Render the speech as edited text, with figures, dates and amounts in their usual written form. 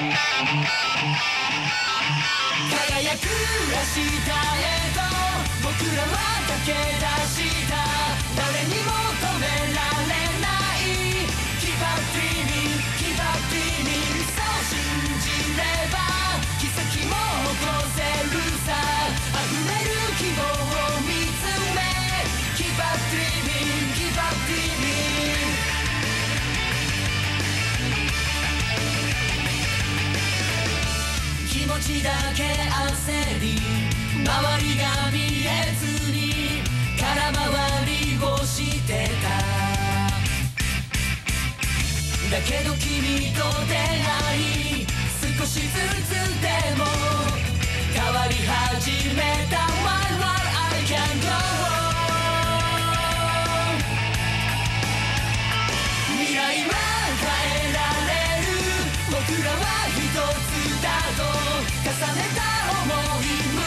輝く明日へと僕らは駆け出した誰にも止められない Keep up dreaming, keep up dreaming そう信じれば奇跡も起こせるさ溢れる希望を見つめ Keep up dreaming, keep up dreaming気持ちだけ焦り周りが見えずに空回りをしてただけど君と出会い少しずつでも変わり始めた While I can go 未来は変えられる僕らは一つだと重ねた想い